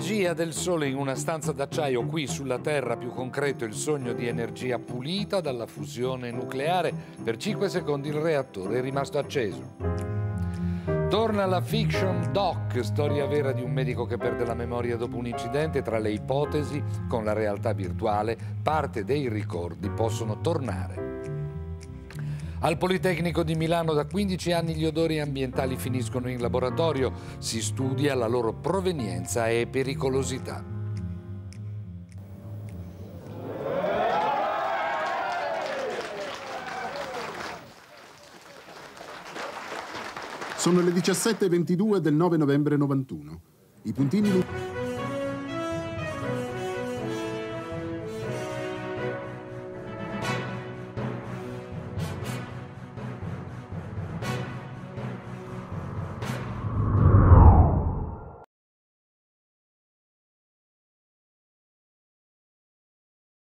L'energia del sole in una stanza d'acciaio qui sulla Terra, più concreto il sogno di energia pulita dalla fusione nucleare. Per 5 secondi il reattore è rimasto acceso. Torna la fiction doc, storia vera di un medico che perde la memoria dopo un incidente. Tra le ipotesi, con la realtà virtuale, parte dei ricordi possono tornare. Al Politecnico di Milano da 15 anni gli odori ambientali finiscono in laboratorio, si studia la loro provenienza e pericolosità. Sono le 17:22 del 9 novembre 91. I puntini